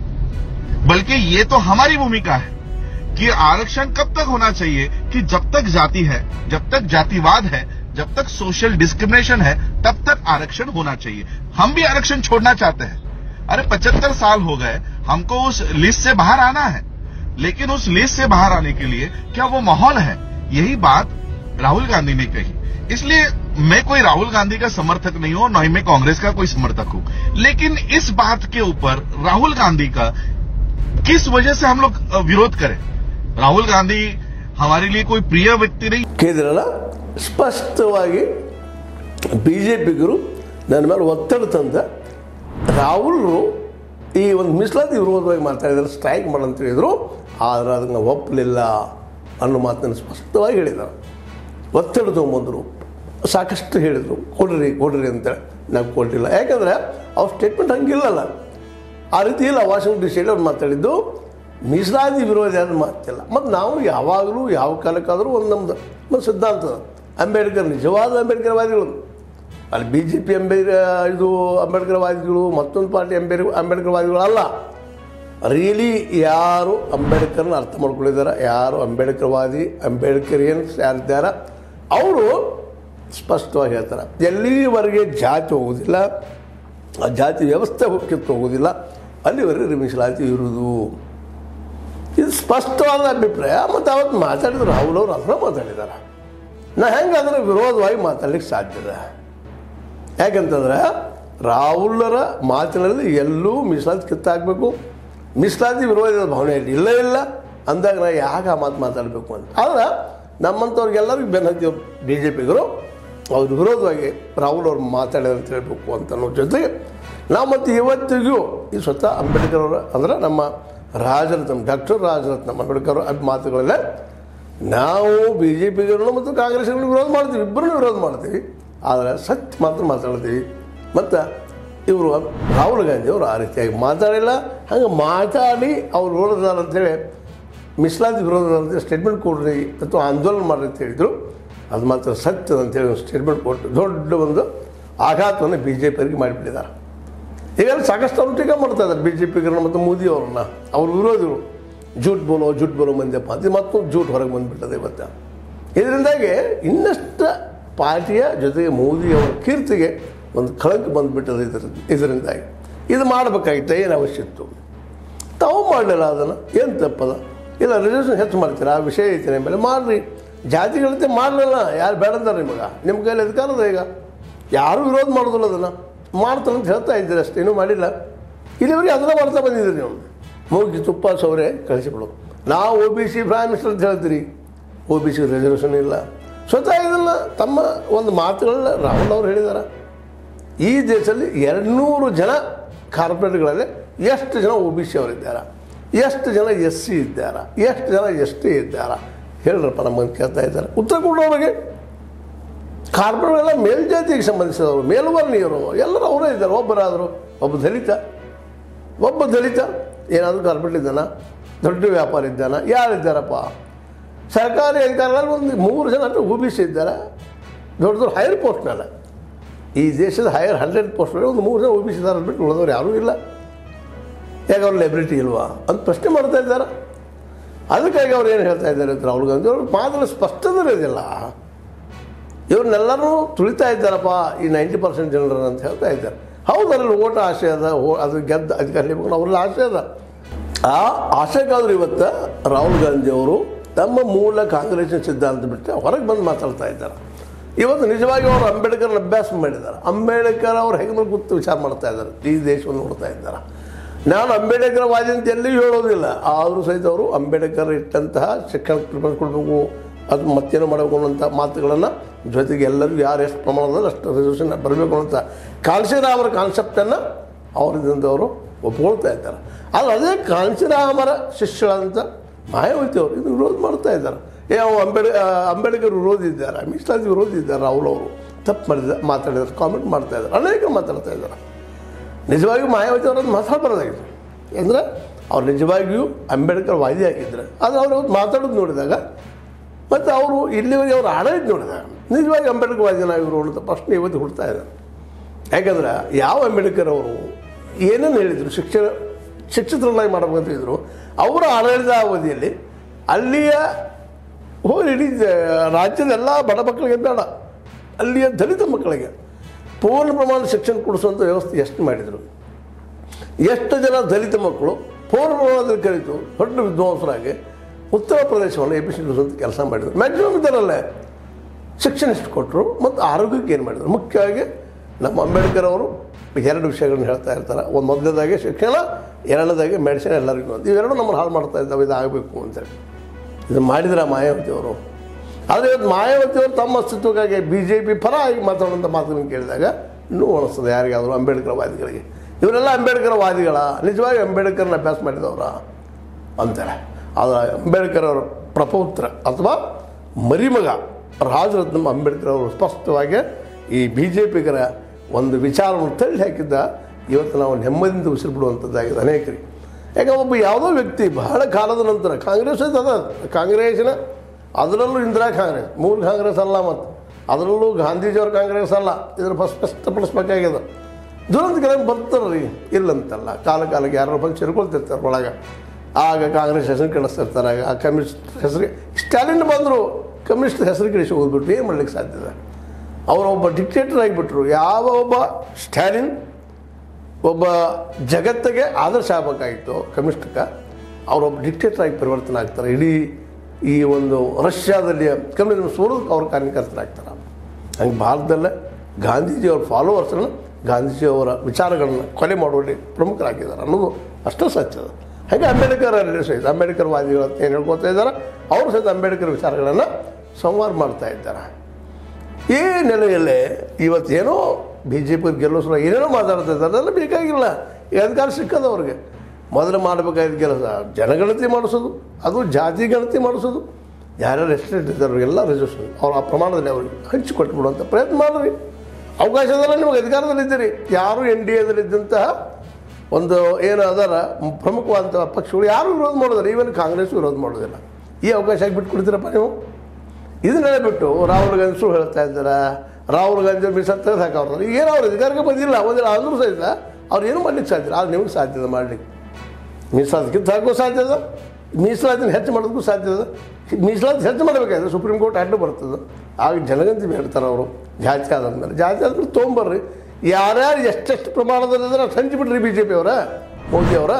बल्कि ये तो हमारी भूमिका है कि आरक्षण कब तक होना चाहिए कि जब तक जाति है, जब तक जातिवाद है, जब तक सोशल डिस्क्रिमिनेशन है, तब तक आरक्षण होना चाहिए। हम भी आरक्षण छोड़ना चाहते हैं। अरे 75 साल हो गए, हमको उस लिस्ट से बाहर आना है, लेकिन उस लिस्ट से बाहर आने के लिए क्या वो माहौल है? यही बात राहुल गांधी ने कही। इसलिए मैं कोई राहुल गांधी का समर्थक नहीं हूं, न ही मैं कांग्रेस का कोई समर्थक हूं, लेकिन इस बात के ऊपर राहुल गांधी का किस वजह से हम लोग विरोध करें? राहुल गांधी हमारे लिए कोई प्रिय व्यक्ति नहीं। ಕೇಳಿದ್ರಲ್ಲ, ಸ್ಪಷ್ಟವಾಗಿ ಬಿಜೆಪಿಗರು ನನ್ನ ಮೇಲೆ ಒತ್ತಡ ತಂದ ರಾಹುಲ್ರು ಈ ಒಂದು ಮೀಸಲಾತಿ ವಿರೋಧವಾಗಿ ಮಾತಾಡಿದ್ರು, ಸ್ಟ್ರೈಕ್ ಮಾಡಂತ ಹೇಳಿದ್ರು. ಆದರೆ ಅದನ್ನು ಒಪ್ಪಲಿಲ್ಲ ಅನ್ನೋ ಮಾತನ್ನು ಸ್ಪಷ್ಟವಾಗಿ ಹೇಳಿದ್ದಾರೆ. ಒತ್ತಡ ತೊಗೊಂಬಂದರು, ಸಾಕಷ್ಟು ಹೇಳಿದರು, ಕೊಡ್ರಿ ಅಂತೇಳಿ. ನಾವು ಕೊಟ್ಟಿಲ್ಲ, ಯಾಕಂದರೆ ಅವ್ರ ಸ್ಟೇಟ್ಮೆಂಟ್ ಹಂಗಿಲ್ಲಲ್ಲ, ಆ ರೀತಿ ಇಲ್ಲ. ವಾಷಿಂಗ್ಟನ್ ಡಿ.ಸಿ ಅವ್ರು ಮಾತಾಡಿದ್ದು ಮೀಸಲಾತಿ ವಿರೋಧಿ ಆದ ಮಾತಿಲ್ಲ. ಮತ್ತು ನಾವು ಯಾವಾಗಲೂ ಯಾವ ಕಾಲಕ್ಕಾದರೂ ಒಂದು ನಮ್ಮದು ಸಿದ್ಧಾಂತ, ಅಂಬೇಡ್ಕರ್ ನಿಜವಾದ ಅಂಬೇಡ್ಕರ್ವಾದಿಗಳು, ಅಲ್ಲಿ ಬಿ ಜೆ ಪಿ ಇದು ಅಂಬೇಡ್ಕರ್ವಾದಿಗಳು, ಮತ್ತೊಂದು ಪಾರ್ಟಿ ಅಂಬೇಡ್ಕರ್ವಾದಿಗಳು ಅಲ್ಲ. ರಿಯಲಿ ಯಾರು ಅಂಬೇಡ್ಕರ್ನ ಅರ್ಥ ಮಾಡ್ಕೊಂಡಿದ್ದಾರೆ, ಯಾರು ಅಂಬೇಡ್ಕರ್ವಾದಿ ಅಂಬೇಡ್ಕರಿಯನ್ಸ್ ಯಾರಿದ್ದಾರೆ ಅವರು ಸ್ಪಷ್ಟವಾಗಿ ಹೇಳ್ತಾರೆ, ಎಲ್ಲಿವರೆಗೆ ಜಾತಿ ಹೋಗೋದಿಲ್ಲ, ಆ ಜಾತಿ ವ್ಯವಸ್ಥೆ ಕಿತ್ತು ಹೋಗೋದಿಲ್ಲ, ಅಲ್ಲಿವರೆಗೆ ಮೀಸಲಾತಿ ಇರುವುದು. ಇದು ಸ್ಪಷ್ಟವಾದ ಅಭಿಪ್ರಾಯ. ಮತ್ತು ಅವತ್ತು ಮಾತಾಡಿದ್ರು ರಾಹುಲ್ ಅವರು, ಅದನ್ನ ಮಾತಾಡಿದ್ದಾರೆ. ನಾ ಹೆಂಗೆ ಅದನ್ನು ವಿರೋಧವಾಗಿ ಮಾತಾಡ್ಲಿಕ್ಕೆ ಸಾಧ್ಯದ? ಯಾಕಂತಂದ್ರೆ ರಾಹುಲರ ಮಾತಿನಲ್ಲಿ ಎಲ್ಲೂ ಮೀಸಲಾತಿ ಕಿತ್ತಾಕಬೇಕು, ಮೀಸಲಾತಿ ವಿರೋಧದ ಭಾವನೆ ಇಲ್ಲ ಅಂದಾಗ ನಾ ಯಾಕೆ ಆ ಮಾತಾಡಬೇಕು ಅಂತ. ಆದರೆ ನಮ್ಮಂಥವ್ರಿಗೆಲ್ಲರಿಗೂ ಬೆನ್ನು ಹತ್ತಿ ಬಿ ಜೆ ಪಿಗರು ಅವ್ರ ವಿರೋಧವಾಗಿ ರಾಹುಲ್ ಅವ್ರು ಮಾತಾಡ್ಯಾರ ಅಂತ ಹೇಳಬೇಕು ಅಂತ ಅನ್ನೋ ಜೊತೆಗೆ ನಾವು ಮತ್ತು ಇವತ್ತಿಗೂ ಈ ಸ್ವತಃ ಅಂಬೇಡ್ಕರ್ ಅವರ ಅಂದ್ರೆ ನಮ್ಮ ರಾಜರತ್ನ ಡಾಕ್ಟರ್ ರಾಜರತ್ನಂ ಅಂಬೇಡ್ಕರ್ ಮಾತುಗಳಲ್ಲೇ ನಾವು ಬಿ ಜೆ ಪಿಗರನ್ನು ಮತ್ತು ಕಾಂಗ್ರೆಸ್ಗಳನ್ನು ವಿರೋಧ ಮಾಡ್ತೀವಿ, ಇಬ್ಬರನ್ನೂ ವಿರೋಧ ಮಾಡ್ತೀವಿ, ಆದರೆ ಸತ್ಯ ಮಾತ್ರ ಮಾತಾಡ್ತೀವಿ. ಮತ್ತು ಇವರು ರಾಹುಲ್ ಗಾಂಧಿ ಅವರು ಆ ರೀತಿಯಾಗಿ ಮಾತಾಡಿಲ್ಲ. ಹಂಗೆ ಮಾತಾಡಿ ಅವ್ರು ವಿರೋಧದಾರ ಅಂತೇಳಿ ಮೀಸಲಾತಿ ವಿರೋಧ ಅಂತೇಳಿ ಸ್ಟೇಟ್ಮೆಂಟ್ ಕೊಡ್ರಿ ಅಥವಾ ಆಂದೋಲನ ಮಾಡ್ರಿ ಅಂತ ಹೇಳಿದರು. ಅದು ಮಾತ್ರ ಸತ್ಯದ ಅಂತೇಳಿ ಒಂದು ಸ್ಟೇಟ್ಮೆಂಟ್ ಕೊಟ್ಟು ದೊಡ್ಡ ಒಂದು ಆಘಾತವನ್ನು ಬಿ ಜೆ ಪಿಯವರಿಗೆ ಮಾಡಿಬಿಟ್ಟಿದ್ದಾರೆ. ಈಗೆಲ್ಲ ಸಾಕಷ್ಟು ಅವರು ಟೀಕೆ ಮಾಡ್ತಾ ಇದ್ದಾರೆ ಬಿ ಜೆ ಪಿಗರನ್ನ ಮತ್ತು ಮೋದಿ ಅವ್ರನ್ನ, ಅವ್ರ ವಿರೋಧಿಗಳು. ಜೂಟ್ ಬೋಲೋ ಮಂದ್ಯಪ್ಪ ಅಂತ ಮತ್ತೊಂದು ಜೂಟ್ ಹೊರಗೆ ಬಂದುಬಿಟ್ಟದೆ ಇವತ್ತು. ಇದರಿಂದಾಗಿ ಇನ್ನಷ್ಟು ಪಾರ್ಟಿಯ ಜೊತೆಗೆ ಮೋದಿ ಅವರ ಕೀರ್ತಿಗೆ ಒಂದು ಕಳಂಕ ಬಂದುಬಿಟ್ಟದೆ. ಇದರಿಂದಾಗಿ ಇದು ಮಾಡಬೇಕಾಗಿತ್ತು, ಏನು ಅವಶ್ಯ ಇತ್ತು, ತಾವು ಮಾಡಲಿಲ್ಲ. ಅದನ್ನು ಏನು ತಪ್ಪದ? ಇಲ್ಲ ರಿಸರ್ವೇಷನ್ ಹೆಚ್ಚು ಮಾಡ್ತೀರಾ, ಆ ವಿಷಯ ಐತೆ ನಿಮ್ಮ ಮೇಲೆ ಮಾಡಿರಿ. ಜಾತಿಗಳಂತೆ ಮಾಡಲಿಲ್ಲ, ಯಾರು ಬೇಡ ಅಂತಾರೆ ನಿಮಗೆ, ನಿಮ್ಮ ಕೈಯಲ್ಲಿ ಅಧಿಕಾರ ಅದ. ಈಗ ಯಾರೂ ವಿರೋಧ ಮಾಡೋದಿಲ್ಲ, ಅದನ್ನು ಮಾಡ್ತಾನೆ ಅಂತ ಹೇಳ್ತಾ ಇದ್ದೀರಿ ಅಷ್ಟೇ, ಇನ್ನೂ ಮಾಡಿಲ್ಲ. ಇಲ್ಲಿವರೆಗೆ ಅದನ್ನು ಮಾಡ್ತಾ ಬಂದಿದ್ದೀರಿ ನೀವು. ಮೂಗಿ ತುಪ್ಪ ಸೌರೆ ಕಳಿಸಿಬಿಡೋದು. ನಾವು O B C prime minister ಅಂತ ಹೇಳ್ತೀರಿ, ಒ ಬಿ ಸಿ ರಿಸರ್ವೇಷನ್ ಇಲ್ಲ. ಸ್ವತಃ ಇದನ್ನು ತಮ್ಮ ಒಂದು ಮಾತುಗಳನ್ನ ರಾಹುಲ್ ಅವರು ಹೇಳಿದ್ದಾರೆ. ಈ ದೇಶದಲ್ಲಿ 200 ಜನ ಕಾರ್ಪೊರೇಟ್ಗಳಲ್ಲಿ ಎಷ್ಟು ಜನ ಒ ಬಿ ಸಿ ಅವರಿದ್ದಾರೆ, ಎಷ್ಟು ಜನ ಎಸ್ ಸಿ ಇದ್ದಾರೆ, ಎಷ್ಟು ಜನ ಎಸ್ ಟಿ ಇದ್ದಾರೆ ಹೇಳ್ರಪ್ಪ, ನಮ್ಮನ್ನು ಕೇಳ್ತಾ ಇದ್ದಾರೆ. ಉತ್ತರ ಕೊಡೋರಿಗೆ ಕಾರ್ಪೊರೇಟ್ಗಳೆಲ್ಲ ಮೇಲ್ಜಾತಿಗೆ ಸಂಬಂಧಿಸಿದವರು, ಮೇಲ್ವರ್ಣೀಯರು ಎಲ್ಲರೂ ಅವರೇ ಇದ್ದಾರೆ. ಒಬ್ಬರಾದರು ಒಬ್ಬ ದಲಿತ ಏನಾದರೂ ಕಾರ್ಪೊರೇಟ್ ಇದ್ದಾನ, ದೊಡ್ಡ ವ್ಯಾಪಾರ ಇದ್ದಾನ, ಯಾರಿದ್ದಾರಪ್ಪ? ಸರ್ಕಾರಿ ಅಧಿಕಾರಿಗಳಲ್ಲಿ ಒಂದು 3 ಜನ ಅಂದರೆ ಒ ಬಿ ಸಿ ಇದ್ದಾರೆ, ದೊಡ್ಡ ದೊಡ್ಡ ಹೈಯರ್ ಪೋಸ್ಟ್ನಲ್ಲ. ಈ ದೇಶದ ಹೈಯರ್ 100 ಪೋಸ್ಟ್ನಲ್ಲಿ ಒಂದು 3 ಜನ ಒ ಬಿ ಸಿ ಇದ್ದಾರೆ ಬಿಟ್ಟು ಉಳಿದವ್ರು ಯಾರೂ ಇಲ್ಲ. ಯಾಕೆ ಅವ್ರ ಲೈಬ್ರಿಟಿ ಇಲ್ವಾ ಅಂತ ಪ್ರಶ್ನೆ ಮಾಡ್ತಾ ಇದ್ದಾರೆ. ಅದಕ್ಕಾಗಿ ಅವ್ರು ಏನು ಹೇಳ್ತಾ ಇದ್ದಾರೆ ಅಂತ ರಾಹುಲ್ ಗಾಂಧಿ ಅವರು ಮಾತ್ರ ಸ್ಪಷ್ಟತೆ ಇರೋದಿಲ್ಲ. ಇವ್ರನ್ನೆಲ್ಲರೂ ತುಳಿತಾ ಇದ್ದಾರಪ್ಪ ಈ 90% ಜನರನ್ನು ಅಂತ ಹೇಳ್ತಾ ಇದ್ದಾರೆ. ಹೌದು, ಅದರಲ್ಲಿ ಓಟ ಆಸೆ ಅದ, ಅದು ಗೆದ್ದ ಅಧಿಕಾರ ಅವ್ರಲ್ಲಿ ಆಸೆ ಅದ. ಆ ಆಸೆಗಾದರೂ ಇವತ್ತು ರಾಹುಲ್ ಗಾಂಧಿ ಅವರು ತಮ್ಮ ಮೂಲ ಕಾಂಗ್ರೆಸ್ನ ಸಿದ್ಧಾಂತ ಬಿಟ್ಟು ಹೊರಗೆ ಬಂದು ಮಾತಾಡ್ತಾ ಇದ್ದಾರೆ. ಇವತ್ತು ನಿಜವಾಗಿ ಅವರು ಅಂಬೇಡ್ಕರ್ನ ಅಭ್ಯಾಸ ಮಾಡಿದ್ದಾರೆ. ಅಂಬೇಡ್ಕರ್ ಅವ್ರು ಹೇಗೆ ಕೂತು ವಿಚಾರ ಮಾಡ್ತಾ ಇದ್ದಾರೆ, ಈ ದೇಶವನ್ನು ನೋಡ್ತಾ ಇದ್ದಾರೆ. ನಾನು ಅಂಬೇಡ್ಕರ್ ವಾದಿ ಅಂತ ಎಲ್ಲಿಯೂ ಹೇಳೋದಿಲ್ಲ. ಆದರೂ ಸಹಿತ ಅವರು ಅಂಬೇಡ್ಕರ್ ಇಟ್ಟಂತಹ ಶಿಕ್ಷಣಕ್ಕೆ ಪ್ರಿಫರೆನ್ಸ್ ಕೊಡಬೇಕು, ಅದು ಮತ್ತೇನು ಮಾಡಬೇಕು ಅನ್ನೋಂಥ ಮಾತುಗಳನ್ನು, ಜೊತೆಗೆ ಎಲ್ಲರಿಗೂ ಯಾರು ಎಷ್ಟು ಪ್ರಮಾಣದಲ್ಲಿ ಅಷ್ಟು ರಿಸರ್ವೇಷನ್ ಬರಬೇಕು ಅನ್ನೋಂಥ ಕಾಂಶಿರಾಮರ ಕಾನ್ಸೆಪ್ಟನ್ನು ಅವರಿಂದವರು ಒಪ್ಕೊಳ್ತಾ ಇದ್ದಾರೆ. ಆದರೆ ಅದೇ ಕಾಂಶಿರಾಮರ ಶಿಷ್ಯಳಂತ ಮಾಯಾವತಿ ಅವರು ಇದು ವಿರೋಧ ಮಾಡ್ತಾ ಇದ್ದಾರೆ. ಅವು ಅಂಬೇಡ್ಕರ್ ವಿರೋಧಿ ಇದ್ದಾರೆ, ಮೀಸಲಾತಿ ವಿರೋಧಿ ಇದ್ದಾರೆ. ರಾಹುಲ್ ಅವರು ತಪ್ಪು ಮಾತಾಡಿದ್ದಾರೆ, ಕಾಮೆಂಟ್ ಮಾಡ್ತಾ ಇದ್ದಾರೆ, ಅನೇಕರು ಮಾತಾಡ್ತಾ ಇದ್ದಾರೆ. ನಿಜವಾಗಿಯೂ ಮಾಯಾವತಿ ಅವರನ್ನು ಮಾತಾಡಬಾರ್ದಾಗಿತ್ತು. ಅಂದರೆ ಅವ್ರು ನಿಜವಾಗಿಯೂ ಅಂಬೇಡ್ಕರ್ ವಾದಿ ಆಗಿದ್ದರು. ಆದರೆ ಅವರು ಮಾತಾಡೋದು ನೋಡಿದಾಗ ಮತ್ತು ಅವರು ಇಲ್ಲಿವರೆಗೆ ಅವರು ಆಡಳಿತ ನೋಡಿದಾಗ ನಿಜವಾಗಿ ಅಂಬೇಡ್ಕರ್ ವಾದಿನಾಗಿರು ಅನ್ನೋ ಪ್ರಶ್ನೆ ಇವತ್ತು ಹುಡ್ತಾ ಇದ್ದಾರೆ. ಯಾಕಂದ್ರೆ ಯಾವ ಅಂಬೇಡ್ಕರ್ ಅವರು ಏನೇನು ಹೇಳಿದರು, ಶಿಕ್ಷಿತರನ್ನಾಗಿ ಮಾಡಬೇಕಂತ ಹೇಳಿದರು. ಅವರ ಆಡಳಿತ ಅವಧಿಯಲ್ಲಿ ಅಲ್ಲಿಯ ಹೋಗಿ ಇಡೀ ರಾಜ್ಯದ ಎಲ್ಲ ಬಡ ಮಕ್ಕಳಿಗೆ ಬೇಡ, ಅಲ್ಲಿಯ ದಲಿತ ಮಕ್ಕಳಿಗೆ ಪೂರ್ಣ ಪ್ರಮಾಣದ ಶಿಕ್ಷಣ ಕೊಡಿಸುವಂಥ ವ್ಯವಸ್ಥೆ ಎಷ್ಟು ಮಾಡಿದರು. ಎಷ್ಟು ಜನ ದಲಿತ ಮಕ್ಕಳು ಪೂರ್ಣ ಪ್ರಮಾಣದಲ್ಲಿ ಕಲಿತು ದೊಡ್ಡ ವಿದ್ವಾಂಸರಾಗಿ ಉತ್ತರ ಪ್ರದೇಶವನ್ನು ಎಬ್ಬಿಸಿಡುವಂಥ ಕೆಲಸ ಮಾಡಿದರು. ಮ್ಯಾಕ್ಸಿಮಮ್ ಇದರಲ್ಲೇ ಶಿಕ್ಷಣ ಎಷ್ಟು ಕೊಟ್ಟರು ಮತ್ತು ಆರೋಗ್ಯಕ್ಕೆ ಏನು ಮಾಡಿದರು. ಮುಖ್ಯವಾಗಿ ನಮ್ಮ ಅಂಬೇಡ್ಕರ್ ಅವರು 2 ವಿಷಯಗಳನ್ನ ಹೇಳ್ತಾ ಇರ್ತಾರೆ. ಒಂದು ಮೊದಲನೇದಾಗಿ ಶಿಕ್ಷಣ, ಎರಡನೇದಾಗಿ ಮೆಡಿಸಿನ್ ಎಲ್ಲರಿಗೂ ಅಂತ. ಇವೆರಡು ನಮ್ಮನ್ನು ಹಾಳು ಮಾಡ್ತಾ ಇದ್ದಾವೆ, ಇದು ಆಗಬೇಕು ಅಂತೇಳಿ ಇದು ಮಾಡಿದ್ರೆ ಮಾಯಾವತಿಯವರು. ಆದರೆ ಇವತ್ತು ಮಾಯಾವತಿಯವರು ತಮ್ಮ ಅಸ್ತಿತ್ವಕ್ಕಾಗಿ BJP ಪರ ಆಗಿ ಮಾತಾಡುವಂಥ ಮಾತುಗಳನ್ನು ಕೇಳಿದಾಗ ಇನ್ನೂ ಅನಿಸ್ತದೆ ಯಾರಿಗಾದರೂ ಅಂಬೇಡ್ಕರ್ ವಾದಿಗಳಿಗೆ. ಇವರೆಲ್ಲ ಅಂಬೇಡ್ಕರ್ ವಾದಿಗಳ, ನಿಜವಾಗಿ ಅಂಬೇಡ್ಕರ್ನ ಅಭ್ಯಾಸ ಮಾಡಿದವರ ಅಂತಾರೆ. ಆದರೆ ಅಂಬೇಡ್ಕರ್ ಅವರ ಪ್ರಪೌತ್ರ ಅಥವಾ ಮರಿಮಗ ರಾಜರತ್ನ ಅಂಬೇಡ್ಕರ್ ಅವರು ಸ್ಪಷ್ಟವಾಗಿ ಈ BJPಗರ ಒಂದು ವಿಚಾರವನ್ನು ತಳ್ಳಿ ಹಾಕಿದ್ದ. ಇವತ್ತು ನಾವು ನೆಮ್ಮದಿಯಿಂದ ಉಸಿರು ಬಿಡುವಂಥದ್ದಾಗಿದೆ ಅನೇಕರಿಗೆ. ಯಾಕೆ ಒಬ್ಬ ಯಾವುದೋ ವ್ಯಕ್ತಿ ಬಹಳ ಕಾಲದ ನಂತರ ಕಾಂಗ್ರೆಸ್ ಅದ, ಕಾಂಗ್ರೆಸ್ಸಿನ ಅದರಲ್ಲೂ ಇಂದಿರಾ ಕಾಂಗ್ರೆಸ್, ಮೂಲ ಕಾಂಗ್ರೆಸ್ ಅಲ್ಲ, ಮತ್ತು ಅದರಲ್ಲೂ ಗಾಂಧೀಜಿಯವ್ರ ಕಾಂಗ್ರೆಸ್ ಅಲ್ಲ. ಇದ್ರ ಸ್ಪಷ್ಟಪಡಿಸ್ಬೇಕಾಗ್ಯದ. ದುರಂತ ಕೆಳಗೆ ಬರ್ತಾರೆ ರೀ, ಇಲ್ಲಂತಲ್ಲ. ಕಾಲಕ್ಕೆ ಯಾರು ಬಂದು ಸೇರ್ಕೊಳ್ತಿರ್ತಾರೆ ಒಳಗೆ. ಆಗ ಕಾಂಗ್ರೆಸ್ ಹೆಸರು ಕೆಡಿಸ್ತಿರ್ತಾರೆ, ಆಗ ಆ ಕಮ್ಯುನಿಸ್ಟ್ ಹೆಸರಿಗೆ ಸ್ಟಾಲಿನ್ ಬಂದರು, ಕಮ್ಯುನಿಸ್ಟ್ ಹೆಸರು ಕೆಡಿಸಿ ಹೋಗ್ಬಿಟ್ಟು ಏನು ಮಾಡ್ಲಿಕ್ಕೆ ಸಾಧ್ಯದ? ಅವರೊಬ್ಬ ಡಿಕ್ಟೇಟರ್ ಆಗಿಬಿಟ್ರು. ಯಾವ ಒಬ್ಬ ಸ್ಟಾಲಿನ್ ಒಬ್ಬ ಜಗತ್ತಿಗೆ ಆದರ್ಶ ಆಗಬೇಕಾಗಿತ್ತು ಕಮ್ಯುನಿಸ್ಟ್ಗೆ, ಅವರೊಬ್ಬ ಡಿಕ್ಟೇಟರ್ ಆಗಿ ಪರಿವರ್ತನೆ ಆಗ್ತಾರೆ. ಇಡೀ ಈ ಒಂದು ರಷ್ಯಾದಲ್ಲಿ ಕಮ್ಯುನಿಸಮ್ ಸೋಲೋದಕ್ಕೆ ಅವ್ರ ಕಾರ್ಯಕರ್ತರಾಗ್ತಾರೆ. ಹಂಗೆ ಭಾರತದಲ್ಲೇ ಗಾಂಧೀಜಿಯವ್ರ ಫಾಲೋವರ್ಸನ್ನು, ಗಾಂಧೀಜಿಯವರ ವಿಚಾರಗಳನ್ನು ಕೊಲೆ ಮಾಡುವಲ್ಲಿ ಪ್ರಮುಖರಾಗಿದ್ದಾರೆ ಅನ್ನೋದು ಅಷ್ಟೇ ಸತ್ಯದ. ಹಾಗೆ ಅಂಬೇಡ್ಕರ್ ಸಹಿತ ಅಂಬೇಡ್ಕರ್ ವಾದಿಗಳು ಅಂತ ಏನು ಹೇಳ್ಕೊತಾ ಇದ್ದಾರೆ, ಅವರು ಸಹಿತ ಅಂಬೇಡ್ಕರ್ ವಿಚಾರಗಳನ್ನು ಸಂವಾದ ಮಾಡ್ತಾ ಇದ್ದಾರೆ. ಈ ನೆಲೆಯಲ್ಲೇ ಇವತ್ತೇನೋ BJP ಗೆಲ್ಲೋ ಸಲ ಏನೇನೋ ಮಾತಾಡ್ತಾ ಇದ್ದಾರೆ. ಅದೆಲ್ಲ ಬೇಕಾಗಿಲ್ಲ. ಈ ಅಧಿಕಾರ ಸಿಕ್ಕದವ್ರಿಗೆ ಮೊದಲು ಮಾಡಬೇಕಾದ ಕೆಲಸ ಜನಗಣತಿ ಮಾಡಿಸೋದು, ಅದು ಜಾತಿ ಗಣತಿ ಮಾಡಿಸೋದು. ಯಾರ್ಯಾರು ಎಸ್ಟೇಟ್ ಇದ್ದಾರೆ ಎಲ್ಲ ರಿಸರ್ವೇಷನ್ ಅವ್ರು ಆ ಪ್ರಮಾಣದಲ್ಲಿ ಅವ್ರಿಗೆ ಹಂಚಿಕೊಟ್ಬಿಡುವಂಥ ಪ್ರಯತ್ನ ಮಾಡಿರಿ. ಅವಕಾಶದಲ್ಲ, ನಿಮಗೆ ಅಧಿಕಾರದಲ್ಲಿದ್ದೀರಿ. ಯಾರು NDAದಲ್ಲಿದ್ದಂತಹ ಒಂದು ಏನು ಅದರ ಪ್ರಮುಖವಾದಂಥ ಪಕ್ಷಗಳು ಯಾರು ವಿರೋಧ ಮಾಡೋದಿಲ್ಲ. ಈವನ್ ಕಾಂಗ್ರೆಸ್ ವಿರೋಧ ಮಾಡೋದಿಲ್ಲ. ಈ ಅವಕಾಶ ಆಗಿ ಬಿಟ್ಟು ಕೊಡ್ತೀರಪ್ಪ ನೀವು. ಇದನ್ನೆಲ್ಲ ಬಿಟ್ಟು ರಾಹುಲ್ ಗಾಂಧಿ ಸುಳ್ಳು ಹೇಳ್ತಾ ಇದ್ದಾರೆ. ರಾಹುಲ್ ಗಾಂಧಿ ಮೀಸಲಾತಿ ಹಾಕವ್ರಲ್ಲ, ಏನು ಅವ್ರು ಅಧಿಕಾರಕ್ಕೆ ಬಂದಿಲ್ಲ ಅಂದರೂ ಸಹಿತ ಅವ್ರು ಏನು ಮಾಡ್ಲಿಕ್ಕೆ ಸಾಧ್ಯ. ಆದರೆ ನಿಮಗೆ ಸಾಧ್ಯದ ಮಾಡಲಿಕ್ಕೆ. ಮೀಸಲಾತಿ ಕಿತ್ತು ಹಾಕೋ ಸಾಧ್ಯದ, ಮೀಸಲಾತಿನ ಹೆಚ್ಚು ಮಾಡೋದಕ್ಕೂ ಸಾಧ್ಯದ. ಮೀಸಲಾತಿ ಹೆಚ್ಚು ಮಾಡಬೇಕಾದ್ರೆ ಸುಪ್ರೀಂ ಕೋರ್ಟ್ ಅಡ್ಡು ಬರ್ತದೆ. ಆಗ ಜನಗಣತಿ ಹೇಳ್ತಾರೆ ಅವರು. ಜಾತಿ ಆದ್ಮೇಲೆ ತೊಗೊಂಬರ್ರಿ, ಯಾರ್ಯಾರು ಎಷ್ಟೆಷ್ಟು ಪ್ರಮಾಣದಲ್ಲಿದ್ರೆ ಅಷ್ಟು ಹಂಚಿಬಿಟ್ರಿ BJP ಅವರ, ಮೋದಿ ಅವರ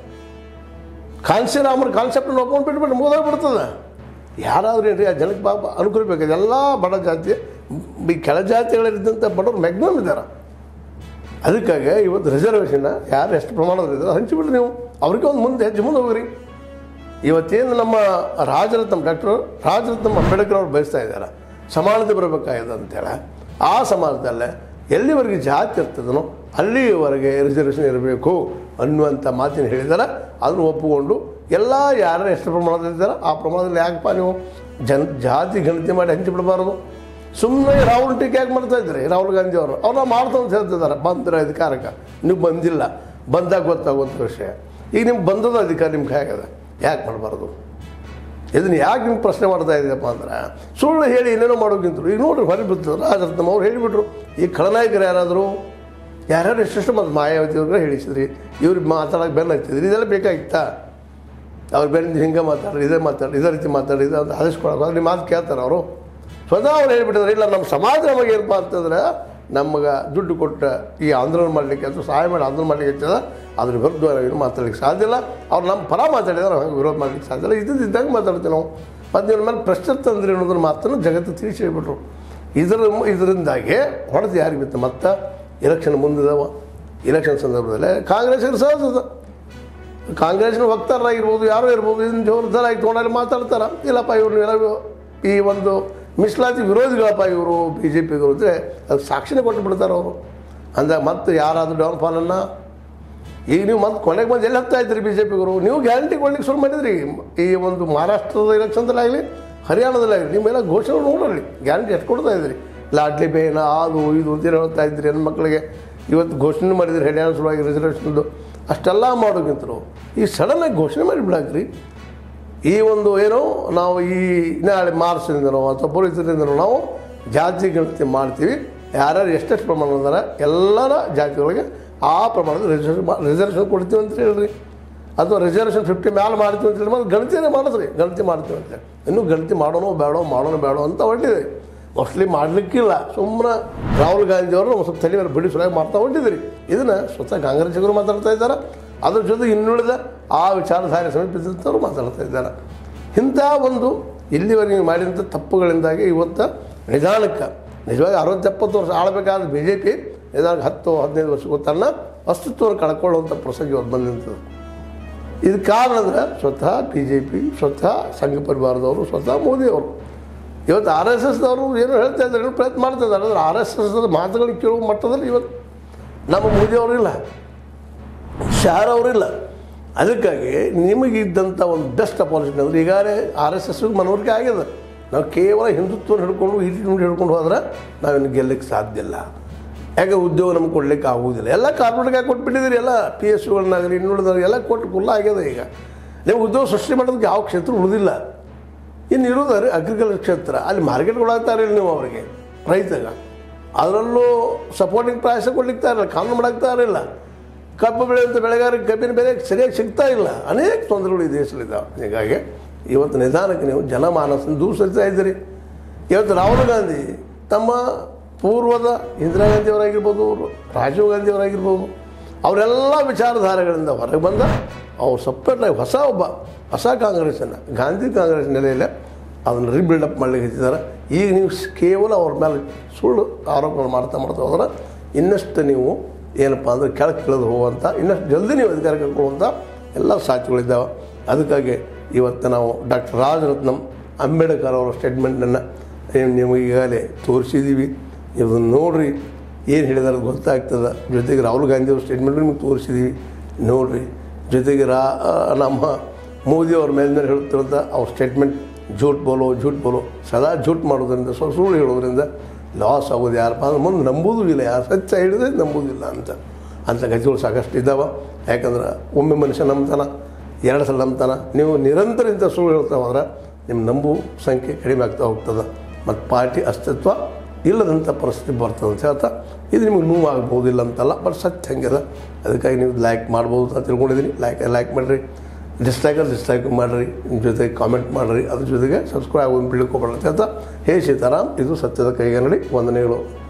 ಕಾನ್ಸಿರಾಮರ ಕಾನ್ಸೆಪ್ಟನ್ನು ಒಪ್ಕೊಂಡು ಬಿಟ್ಬಿಟ್ಟು ಮುಗಿದೋಗ್ಬಿಡ್ತದೆ. ಯಾರಾದ್ರೂ ಏನ್ರಿ ಆ ಜನಕ್ಕೆ ಪಾಪ ಅನುಕೂಲ ಬೇಕಾಗಿದೆ. ಎಲ್ಲ ಬಡ ಜಾತಿ, ಈ ಕೆಳ ಜಾತಿಗಳಿದ್ದಂಥ ಬಡವ್ರು ಮ್ಯಾಕ್ಸಿಮಮ್ ಇದ್ದಾರೆ. ಅದಕ್ಕಾಗಿ ಇವತ್ತು ರಿಸರ್ವೇಷನ್ನ ಯಾರು ಎಷ್ಟು ಪ್ರಮಾಣದಲ್ಲಿದ್ದಾರೆ ಹಂಚಿಬಿಟ್ರಿ ನೀವು. ಅವ್ರಿಗೆ ಒಂದು ಹೆಚ್ಚು ಮುಂದೆ ಹೋಗ್ರಿ. ಇವತ್ತೇನು ನಮ್ಮ ಡಾಕ್ಟರ್ ರಾಜರತ್ನ ಅಂಬೇಡ್ಕರ್ ಅವ್ರು ಬಯಸ್ತಾ ಇದ್ದಾರೆ, ಸಮಾನತೆ ಬರಬೇಕಾಗಿದೆ ಅಂತೇಳಿ. ಆ ಸಮಾಜದಲ್ಲೇ ಎಲ್ಲಿವರೆಗೆ ಜಾತಿ ಇರ್ತದನೋ ಅಲ್ಲಿವರೆಗೆ ರಿಸರ್ವೇಷನ್ ಇರಬೇಕು ಅನ್ನುವಂಥ ಮಾತಿನ ಹೇಳಿದ್ದಾರೆ. ಅದನ್ನು ಒಪ್ಪಿಕೊಂಡು ಎಲ್ಲ ಯಾರು ಎಷ್ಟು ಪ್ರಮಾಣದಲ್ಲಿದ್ದಾರೆ ಆ ಪ್ರಮಾಣದಲ್ಲಿ ಯಾಕಪ್ಪ ನೀವು ಜಾತಿ ಗಣತಿ ಮಾಡಿ ಹಂಚಿಬಿಡಬಾರ್ದು. ಸುಮ್ಮನೆ ರಾಹುಲ್ ಟೀಕೆ ಯಾಕೆ ಮಾಡ್ತಾ ಇದ್ದಾರೆ ರಾಹುಲ್ ಗಾಂಧಿ ಅವರು? ಅವ್ರನ್ನ ಮಾಡ್ತಾ ಅಂತ ಹೇಳ್ತಿದ್ದಾರೆ. ಬಂದ್ರೆ ಅಧಿಕಾರಕ್ಕೆ ನೀವು ಬಂದಿಲ್ಲ, ಬಂದಾಗ ಗೊತ್ತಾಗುವಂಥ ವಿಷಯ. ಈಗ ನಿಮ್ಗೆ ಬಂದದ ಅಧಿಕಾರ ನಿಮ್ಗೆ ಹೇಗದ, ಯಾಕೆ ಮಾಡಬಾರ್ದು? ಇದನ್ನು ಯಾಕೆ ನಿಮ್ಗೆ ಪ್ರಶ್ನೆ ಮಾಡ್ತಾ ಇದ್ದೀಯಪ್ಪ ಅಂದ್ರೆ ಸುಳ್ಳು ಹೇಳಿ ಏನೇನೋ ಮಾಡೋಕ್ಕಿಂತಲೂ ಈಗ ನೋಡ್ರಿ ಹೊರಗೆ ಬಿಡ್ತಾರೆ ರಾಜರತ್ನಮ್ಮ ಅವ್ರು ಹೇಳಿಬಿಟ್ರು. ಈ ಖಳನಾಯಕರು ಯಾರ್ಯಾರು ಎಷ್ಟೆಷ್ಟು ಮತ್ತು ಮಾಯಾವತಿ ಅವ್ರಿಗೆ ಹೇಳಿಸಿದ್ರಿ, ಇವ್ರಿಗೆ ಮಾತಾಡೋಕೆ ಬೆಲ್ಲ ಹಚ್ಚಿದ್ರಿ, ಇದೆಲ್ಲ ಬೇಕಾಗಿತ್ತಾ? ಅವ್ರು ಬೆಂದು ಹಿಂಗೆ ಮಾತಾಡ್ರಿ, ಇದೇ ರೀತಿ ಮಾತಾಡಿ ಇದು ಅಂತ ಆದೇಶ ಕೊಡೋದು ನಿಮ್ಮ ಮಾತು ಕೇಳ್ತಾರೆ ಅವರು. ಸ್ವತಃ ಅವ್ರು ಹೇಳಿಬಿಟ್ಟಿದ್ರೆ ಇಲ್ಲ ನಮ್ಮ ಸಮಾಜ ನಮಗೆ ಏನಪ್ಪ ಅಂತಂದ್ರೆ ನಮಗೆ ದುಡ್ಡು ಕೊಟ್ಟ ಈ ಆಂದೋಲನ ಮಾಡಲಿಕ್ಕೆ ಅಥವಾ ಸಹಾಯ ಮಾಡಿ ಆಂದೋಲನ ಮಾಡಲಿಕ್ಕೆ ಹೆಚ್ಚದ ಅದ್ರ ವಿರುದ್ಧ ಏನು ಮಾತಾಡ್ಲಿಕ್ಕೆ ಸಾಧ್ಯ ಇಲ್ಲ. ಅವ್ರು ನಮ್ಮ ಪರ ಮಾತಾಡಿದ್ರೆ ನಾವು ಹಂಗೆ ವಿರೋಧ ಮಾಡಲಿಕ್ಕೆ ಸಾಧ್ಯ ಇಲ್ಲ. ಇದ್ದಂಗೆ ಮಾತಾಡ್ತೀವಿ ನಾವು. ಮತ್ತು ಇವ್ರ ಮೇಲೆ ಪ್ರಶ್ನೆ ತಂದ್ರಿ ಅನ್ನೋದ್ರ ಮಾತನ್ನು ಜಗತ್ತು ತಿಳಿಸಿ ಹೇಳ್ಬಿಟ್ರು. ಇದರಿಂದಾಗಿ ಹೊಡೆದು ಯಾರಿಗೆ ಬಿತ್ತು? ಮತ್ತು ಎಲೆಕ್ಷನ್ ಮುಂದಿದಾವ. ಎಲೆಕ್ಷನ್ ಸಂದರ್ಭದಲ್ಲಿ ಕಾಂಗ್ರೆಸ್ಸಿಗೆ ಸಹಜದ, ಕಾಂಗ್ರೆಸ್ನ ವಕ್ತಾರರಾಗಿರ್ಬೋದು, ಯಾರೋ ಇರ್ಬೋದು, ಇದನ್ನು ಜೋರ್ದಾರಾಗಿ ತೊಗೊಂಡಲ್ಲಿ ಮಾತಾಡ್ತಾರೆ. ಇಲ್ಲಪ್ಪ ಇವ್ರನ್ನೆಲ್ಲ ಈ ಒಂದು ಮೀಸಲಾತಿ ವಿರೋಧಿಗಳಪ್ಪ ಇವರು ಬಿ ಜೆ ಪಿಗರು ಅಂದರೆ ಅದಕ್ಕೆ ಸಾಕ್ಷಿನೇ ಕೊಟ್ಟು ಬಿಡ್ತಾರೆ ಅವರು. ಅಂದಾಗ ಮತ್ತೆ ಯಾರಾದರೂ ಡೌನ್ಫಾಲನ್ನು ಈಗ ನೀವು ಮತ್ತೆ ಕೊನೆಗೆ ಬಂದು ಎಲ್ಲಿ ಹತ್ತಾ ಇದ್ರಿ ಬಿ ಜೆ ಪಿಗರು? ನೀವು ಗ್ಯಾರಂಟಿ ಕೊಡ್ಲಿಕ್ಕೆ ಶುರು ಮಾಡಿದ್ರಿ. ಈ ಒಂದು ಮಹಾರಾಷ್ಟ್ರದ ಎಲೆಕ್ಷನ್ದಲ್ಲಾಗಲಿ ಹರಿಯಾಣದಲ್ಲಾಗಲಿ ನಿಮ್ಮೆಲ್ಲ ಘೋಷಣೆ ನೋಡ್ರಿ, ಗ್ಯಾರಂಟಿ ಎಷ್ಟು ಕೊಡ್ತಾ ಇದ್ರಿ. ಲಾಡ್ಲಿ ಬೇನ ಅದು ಇದು ಅಂತೇನು ಹೇಳ್ತಾ ಇದ್ರಿ ಹೆಣ್ಮಕ್ಳಿಗೆ. ಇವತ್ತು ಘೋಷಣೆ ಮಾಡಿದ್ರಿ ಹರಿಯಾಣ ಸಲುವಾಗಿ ರಿಸರ್ವೇಷನ್ದು. ಅಷ್ಟೆಲ್ಲ ಮಾಡೋಕ್ಕಿಂತಲೂ ಈ ಸಡನ್ನಾಗಿ ಘೋಷಣೆ ಮಾಡಿಬಿಡಾಕ್ರಿ. ಈ ಒಂದು ಏನೋ ನಾವು ಈ ನಾಳೆ ಮಾರ್ಚ್ನಿಂದನೋ ಅಥವಾ ಪೊಲೀಸರಿಂದನೋ ನಾವು ಜಾತಿ ಗಣತಿ ಮಾಡ್ತೀವಿ. ಯಾರ್ಯಾರು ಎಷ್ಟೆಷ್ಟು ಪ್ರಮಾಣ ಅಂದರೆ ಎಲ್ಲರ ಜಾತಿಗಳಿಗೆ ಆ ಪ್ರಮಾಣದ ರಿಸರ್ವೇಷನ್ ಕೊಡ್ತೀವಿ ಅಂತ ಹೇಳ್ರಿ. ಅಥವಾ ರಿಸರ್ವೇಷನ್ 50 ಮ್ಯಾಲೆ ಮಾಡ್ತೀವಿ ಅಂತ ಹೇಳಿ ಮತ್ತೆ ಗಣತಿನೇ ಮಾಡಿಸ್ರಿ. ಗಣತಿ ಮಾಡ್ತೀವಿ ಅಂತೇಳಿ ಇನ್ನೂ ಗಣತಿ ಮಾಡೋಣ ಬೇಡ ಅಂತ ಹೊರಟಿದೆ. ಮೋಸ್ಟ್ಲಿ ಮಾಡಲಿಕ್ಕಿಲ್ಲ. ಸುಮ್ಮನೆ ರಾಹುಲ್ ಗಾಂಧಿಯವರು ಒಂದು ಸ್ವಲ್ಪ ತಲೆ ಮೇಲೆ ಬಿಡಿ ಸುರಾಗಿ ಮಾಡ್ತಾ ಹೊಂಟಿದ್ರಿ. ಇದನ್ನು ಸ್ವತಃ ಕಾಂಗ್ರೆಸ್ಸಿಗರು ಮಾತಾಡ್ತಾ ಇದ್ದಾರೆ. ಅದ್ರ ಜೊತೆ ಇನ್ನುಳಿದ ಆ ವಿಚಾರಧಾರೆ ಸಮೀಪಿಸಿದವರು ಮಾತಾಡ್ತಾ ಇದ್ದಾರೆ. ಇಂಥ ಒಂದು ಇಲ್ಲಿವರೆಗೆ ಮಾಡಿದಂಥ ತಪ್ಪುಗಳಿಂದಾಗಿ ಇವತ್ತು ನಿಧಾನಕ್ಕೆ ನಿಜವಾಗಿ 60-70 ವರ್ಷ ಆಳಬೇಕಾದ ಬಿ ಜೆ ಪಿ ನಿಧಾನ 10-15 ವರ್ಷಕ್ಕೂ ತನ್ನ ಅಸ್ತಿತ್ವವನ್ನು ಕಳ್ಕೊಳ್ಳುವಂಥ ಪ್ರಸಂಗ ಇವತ್ತು ಬಂದಿರ್ತದೆ. ಇದು ಕಾರಣ ಅಂದರೆ ಸ್ವತಃ ಬಿ ಜೆ ಪಿ, ಸ್ವತಃ ಸಂಘ ಪರಿವಾರದವರು, ಸ್ವತಃ ಮೋದಿಯವರು. ಇವತ್ತು ಆರ್ ಎಸ್ ಎಸ್ದವರು ಏನೋ ಹೇಳ್ತಾ ಇದ್ದಾರೆ, ಏನೋ ಪ್ರಯತ್ನ ಮಾಡ್ತಾ ಇದ್ದಾರೆ. ಅಂದರೆ ಆರ್ ಎಸ್ ಎಸ್ದ ಮಾತುಗಳಿಗೆ ಕೇಳುವ ಮಟ್ಟದಲ್ಲಿ ಇವತ್ತು ನಮ್ಮ ಮೋದಿಯವರಿಲ್ಲ, ಶಾರ್ ಅವರಿಲ್ಲ. ಅದಕ್ಕಾಗಿ ನಿಮಗಿದ್ದಂಥ ಒಂದು ಬೆಸ್ಟ್ ಅಪಾರ್ಚುನಿಟಿ ಅಂದರೆ ಈಗಾಗಲೇ ಆರ್ ಎಸ್ ಎಸ್ಗೆ ಮನವರಿಕೆ ಆಗಿದೆ. ನಾವು ಕೇವಲ ಹಿಂದುತ್ವನ ಹಿಡ್ಕೊಂಡು ಹಿಡ್ಕೊಂಡು ಹೋದ್ರೆ ನಾವಿನ್ನು ಗೆಲ್ಲಕ್ಕೆ ಸಾಧ್ಯ ಇಲ್ಲ. ಯಾಕೆ ಉದ್ಯೋಗ ನಮ್ಗೆ ಕೊಡಲಿಕ್ಕೆ ಆಗೋದಿಲ್ಲ. ಎಲ್ಲ ಕಾರ್ಪೊರೇಟ್ಗೆ ಕೊಟ್ಬಿಟ್ಟಿದ್ದೀರಿ. ಎಲ್ಲ ಪಿ ಎಸ್ ಯುಗಳನ್ನಾಗಲಿ ಇನ್ನುಳಿದವ್ರಿಗೆ ಎಲ್ಲ ಕೊಟ್ಟು ಕುಲ್ಲ ಆಗ್ಯದ. ಈಗ ನಿಮ್ಗೆ ಉದ್ಯೋಗ ಸೃಷ್ಟಿ ಮಾಡೋದಕ್ಕೆ ಯಾವ ಕ್ಷೇತ್ರ ಉಳಿದಿಲ್ಲ. ಇನ್ನು ಇರೋದಾರೆ ಅಗ್ರಿಕಲ್ಚರ್ ಕ್ಷೇತ್ರ. ಅಲ್ಲಿ ಮಾರ್ಕೆಟ್ಗಳಾಗ್ತಾರೆ ಇಲ್ಲ ನೀವು ಅವರಿಗೆ ರೈತಗ. ಅದರಲ್ಲೂ ಸಪೋರ್ಟಿಂಗ್ ಪ್ರೈಸ್ ಕೊಡ್ಲಿಕ್ಕೆ ಇರಲ್ಲ, ಕಾನೂನು ಮಾಡಾಗ್ತಾ ಇರಲಿಲ್ಲ. ಕಬ್ಬು ಬೆಳೆಯುವಂಥ ಬೆಳೆಗಾರರಿಗೆ ಕಬ್ಬಿನ ಬೆಲೆ ಸರಿಯಾಗಿ ಸಿಗ್ತಾ ಇಲ್ಲ. ಅನೇಕ ತೊಂದರೆಗಳು ಈ ದೇಶದಲ್ಲಿದ್ದಾವೆ. ಹೀಗಾಗಿ ಇವತ್ತು ನಿಧಾನಕ್ಕೆ ನೀವು ಜನಮಾನಸನ್ನು ದೂರ ಸರಿತಾ ಇದ್ದೀರಿ. ಇವತ್ತು ರಾಹುಲ್ ಗಾಂಧಿ ತಮ್ಮ ಪೂರ್ವದ ಇಂದಿರಾ ಗಾಂಧಿಯವರಾಗಿರ್ಬೋದು, ರಾಜೀವ್ ಗಾಂಧಿಯವರಾಗಿರ್ಬೋದು, ಅವರೆಲ್ಲ ವಿಚಾರಧಾರೆಗಳಿಂದ ಹೊರಗೆ ಬಂದ ಅವ್ರು ಸಪ್ರೇಟಾಗಿ ಹೊಸ ಕಾಂಗ್ರೆಸ್ಸನ್ನು ಗಾಂಧಿ ಕಾಂಗ್ರೆಸ್ ನೆಲೆಯಲ್ಲೇ ಅದನ್ನು ರೀಬಿಲ್ಡಪ್ ಮಾಡಲಿಕ್ಕೆ ಹಚ್ಚಿದ್ದಾರೆ. ಈಗ ನೀವು ಕೇವಲ ಅವ್ರ ಮೇಲೆ ಸುಳ್ಳು ಆರೋಪಗಳು ಮಾಡ್ತಾ ಹೋದ್ರೆ ಇನ್ನಷ್ಟು ನೀವು ಏನಪ್ಪ ಅಂದರೆ ಕೆಳಗೆ ಇಳಿದು ಹೋಗುವಂಥ, ಇನ್ನಷ್ಟು ಜಲ್ದಿ ನೀವು ಅಧಿಕಾರ ಕಳ್ಕೊಳ್ಳುವಂಥ ಎಲ್ಲ ಸಾಧ್ಯತೆಗಳಿದ್ದಾವೆ. ಅದಕ್ಕಾಗಿ ಇವತ್ತು ನಾವು ಡಾಕ್ಟರ್ ರಾಜರತ್ನಂ ಅಂಬೇಡ್ಕರ್ ಅವರ ಸ್ಟೇಟ್ಮೆಂಟನ್ನು ನಿಮಗೆ ಈಗಾಗಲೇ ತೋರಿಸಿದ್ದೀವಿ. ಇದನ್ನು ನೋಡಿರಿ, ಏನು ಹೇಳಿದಾರೆ ಗೊತ್ತಾಗ್ತದೆ. ಜೊತೆಗೆ ರಾಹುಲ್ ಗಾಂಧಿಯವ್ರ ಸ್ಟೇಟ್ಮೆಂಟ್ ನಿಮಗೆ ತೋರಿಸಿದ್ದೀವಿ, ನೋಡಿರಿ. ಜೊತೆಗೆ ನಮ್ಮ ಮೋದಿಯವ್ರ ಮೇಲೆ ಹೇಳುತ್ತಿರೋಂಥ ಅವ್ರ ಸ್ಟೇಟ್ಮೆಂಟ್ ಝೂಟ್ ಬೋಲೋ ಸದಾ ಝೂಟ್ ಮಾಡೋದ್ರಿಂದ ಸುಳ್ಳು ಹೇಳೋದ್ರಿಂದ ಲಾಸ್ ಆಗೋದು ಯಾರಪ್ಪ ಅಂದ್ರೆ ಮುಂದೆ ನಂಬೋದೂ ಇಲ್ಲ. ಯಾರು ಸತ್ಯ ಹೇಳಿದ್ರೆ ನಂಬೋದಿಲ್ಲ ಅಂತ ಗತಿಗಳು ಸಾಕಷ್ಟು ಇದ್ದಾವೆ. ಯಾಕಂದ್ರೆ ಒಮ್ಮೆ ಮನುಷ್ಯ ನಂಬ್ತಾನೆ, 2 ಸಲ ನಂಬ್ತಾನೆ. ನೀವು ನಿರಂತರ ಇಂಥ ಸುಳ್ಳು ಹೇಳ್ತಾ ಹೋದ್ರೆ ನಿಮ್ಮ ನಂಬು ಸಂಖ್ಯೆ ಕಡಿಮೆ ಆಗ್ತಾ ಹೋಗ್ತದೆ. ಮತ್ತು ಪಾರ್ಟಿ ಅಸ್ತಿತ್ವ ಇಲ್ಲದಂಥ ಪರಿಸ್ಥಿತಿ ಬರ್ತದೆ ಅಂತ ಹೇಳ್ತಾ ಇದು ನಿಮಗೆ ನೋವು ಆಗ್ಬೋದಿಲ್ಲ ಅಂತಲ್ಲ, ಬಟ್ ಸತ್ಯ ಹಂಗಿದೆ. ಅದಕ್ಕಾಗಿ ನೀವು ಲೈಕ್ ಮಾಡ್ಬೋದು ಅಂತ ತಿಳ್ಕೊಂಡಿದ್ದೀನಿ. ಲೈಕ್ ಮಾಡಿರಿ, ಡಿಸ್ಲೈಕ್ ಮಾಡಿರಿ, ನಿಮ್ಮ ಜೊತೆಗೆ ಕಾಮೆಂಟ್ ಮಾಡಿರಿ. ಅದ್ರ ಜೊತೆಗೆ ಸಬ್ಸ್ಕ್ರೈಬ್ ಆಗೋದು ಬಿಡ್ಲಿಕ್ಕೆ ಹೋಗ್ಬೇಡ ಅಂತ ಹೇಳ್ತಾ, ಹೇ ಸೀತಾರಾಮ್, ಇದು ಸತ್ಯದ ಕೈಗನ್ನಡಿ. ವಂದನೆಗಳು.